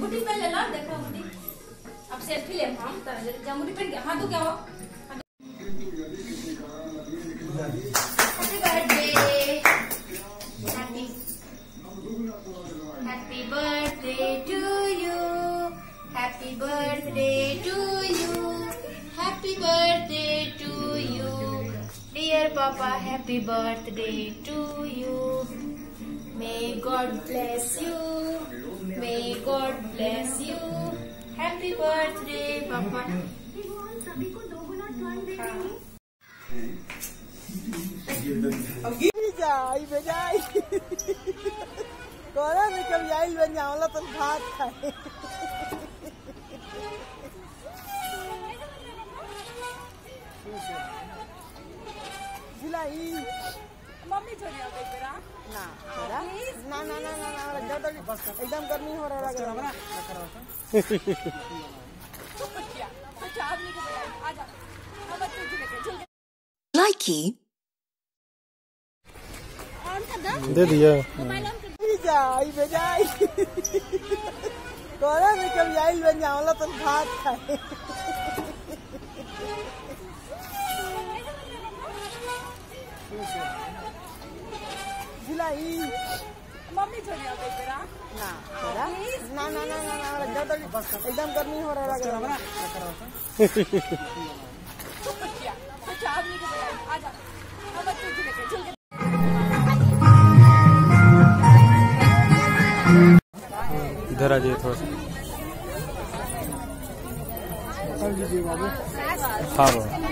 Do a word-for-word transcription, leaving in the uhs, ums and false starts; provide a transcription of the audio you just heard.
अंगूठी पहन ले लो, देखो अंगूठी। अब सेल्फी ले हम तरह अंगूठी पहन के हाथ तो क्या हो। Happy birthday, happy happy birthday to you, happy birthday to you, happy birthday to you, dear papa, happy birthday to you. May God bless you, may God bless you, happy birthday पापा। जाई बेजाई कोरा में कब जाई बन जावला तो भात खाए। जिलाई मम्मी छोड़ी अब एक बेरा ना बेरा ना ना ना ना ना ज्यादा एकदम गर्मी हो रहा लग रहा है। तो क्या तो चाप नहीं के बेटा आ जा हम बच्चे लेके चल लाइकी दे दिया। जाई बेजाई कोरा में कब जाई बन जावला तो भात खाए। जिलाई मम्मी छोड़ी अब एक बेरा ना बेरा ना ना ना ना ना ज्यादा एकदम गर्मी हो रहा लग रहा है। तो क्या तो चाप नहीं के बेटा आ जा हम बच्चे लेके चल इधर आ जाइए थोड़ा सा। हाँ